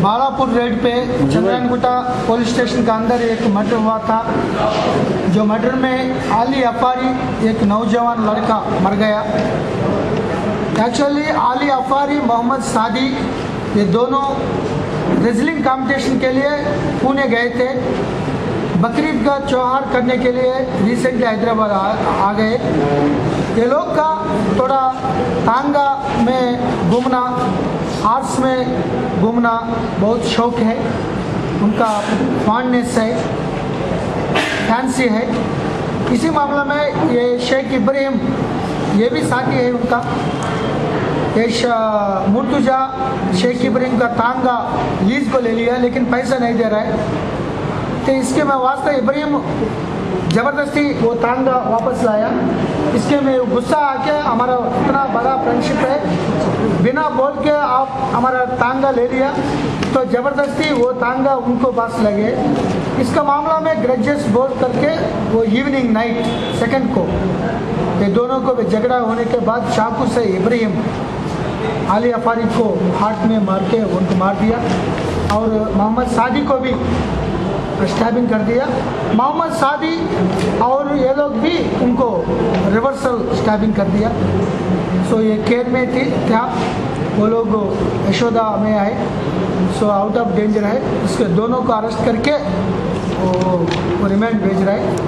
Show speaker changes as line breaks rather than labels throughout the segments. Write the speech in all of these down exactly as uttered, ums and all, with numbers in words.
Balapur red पे Chandrayangutta police station के अंदर एक मर्डर हुआ था। जो मर्डर में आली अफारी एक नौजवान लड़का मर गया। एक्चुअली आली अफारी मोहम्मद सादी ये दोनों रेसलिंग कंपटीशन के लिए पुणे गए थे। बकरीद का त्योहार करने के लिए रिसेंटली हैदराबाद आ, आ गए। ये लोग का थोड़ा टांगा में घूमना, हार्स में घूमना बहुत शौक है, उनका फॉन्डनेस है, फैंसी है। इसी मामले में ये शेख इब्राहिम ये भी साथी है उनका। ये मुर्तुजा शेख इब्राहिम का टांगा लीज को ले लिया लेकिन पैसा नहीं दे रहा है, तो इसके में वास्ते इब्राहिम ज़बरदस्ती वो टांगा वापस लाया। इसके में गुस्सा आके हमारा इतना बड़ा फ्रेंडशिप है, बिना बोल के आप हमारा टांगा ले लिया, तो ज़बरदस्ती वो टांगा उनको पास लगे। इसका मामला में ग्रजेस बोल करके वो इवनिंग नाइट सेकंड को ये दोनों को झगड़ा होने के बाद चाकू से इब्राहिम आली अफारी को हाथ में मार के उनको मार दिया और मोहम्मद सादी को भी स्टैबिंग कर दिया। मोहम्मद सादी और ये लोग भी उनको रिवर्सल स्टैबिंग कर दिया। सो ये केयर में थी क्या वो लोग यशोदा में आए, सो आउट ऑफ डेंजर है। इसके दोनों को अरेस्ट करके वो, वो रिमांड भेज रहा है।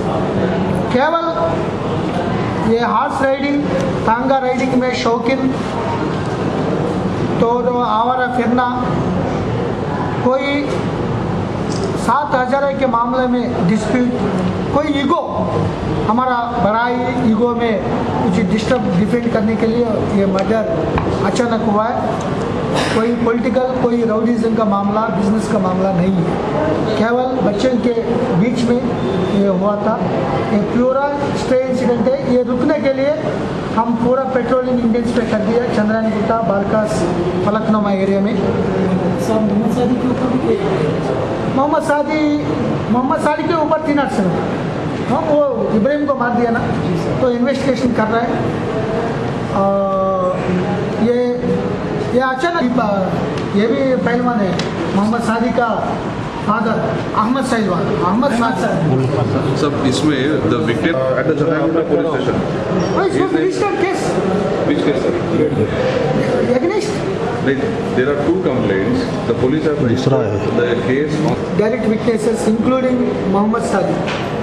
केवल ये हॉर्स राइडिंग टांगा राइडिंग में शौकीन तो आवारा फिरना, कोई सात हजार के मामले में डिस्प्यूट, कोई ईगो हमारा बड़ाई ईगो में कुछ डिस्टर्ब डिफेंड करने के लिए ये मर्डर अचानक हुआ है। कोई पॉलिटिकल कोई राउडीज़म का मामला, बिजनेस का मामला नहीं है, केवल बच्चों के बीच में ये हुआ था। ये प्योरा स्टे इंसिडेंट है। ये रुकने के लिए हम पूरा पेट्रोलिंग इंडियंस पे कर दिया चंद्रायनगुट्टा बारकास फलकनुमा एरिया में। मोहम्मद सादी के ऊपर मोहम्मद सादी मोहम्मद सादी के ऊपर तीन आठ से हम वो इब्राहिम को मार दिया ना, तो इन्वेस्टिगेशन कर रहा है। आ, ये ये अचानक ये भी पहलवान है मोहम्मद सादी का फादर अहमद सैलवान अहमद सादी।
सब इसमें the victim at the Chandrayangutta police station
oh इसमें registered case
which case sir
against
there are two complaints the police have registered the case on
direct witnesses including Mohammed Sadi.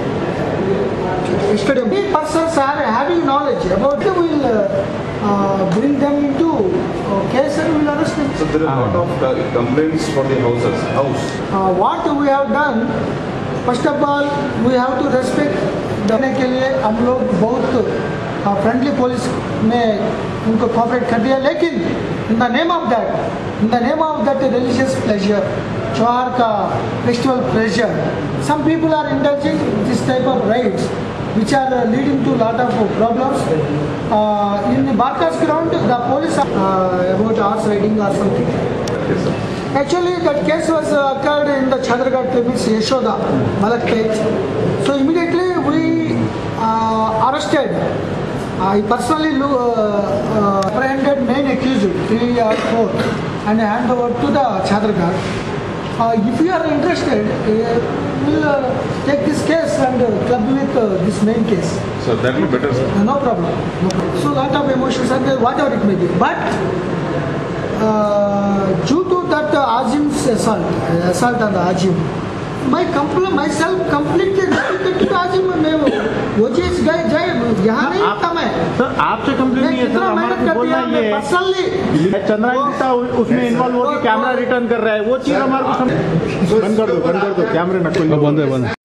Yesterday big persons are having knowledge about it, will uh, uh, bring them into uh, case and will arrest them.
So there are a lot of uh, complaints for the houses house
uh, what we have done, first of all we have to respect देने के लिए हम लोग बहुत friendly police में उनको cooperate कर दिया, लेकिन in the name of that in the name of that religious pleasure त्योहार का festival pleasure some people are indulging this type of rights which are uh, leading to lot of problems uh, in the Barkas ground. The police uh, about horse riding or something.
yes, sir.
Actually that case was uh, occurred in the Chadraghat limits Yashoda Malakpet. So immediately we uh, arrested, I personally uh, uh, apprehended main accused three or four and hand over to the Chadraghat. Uh, if you are interested, uh, we'll uh, take this case and uh, club with uh, this main case.
So that will be better, sir.
Uh, no problem. No problem. So lot of emotions and uh, whatever it may be. But uh, due to that uh, Azim's assault, uh, assault on the Azim, my compl- myself completely dedicated to the Azim. मैं वो चीज गए जाए यहाँ नहीं था मैं।
Sir आपसे कंप्लेन नहीं है सर, हमारे को बोलना ये है चंद्रायनगुट्टा उसमें इन्वॉल्व होकर कैमरा रिटर्न कर रहा है, वो चीज हमारे को बंद कर दो बंद कर दो कैमरे न बंद है बंद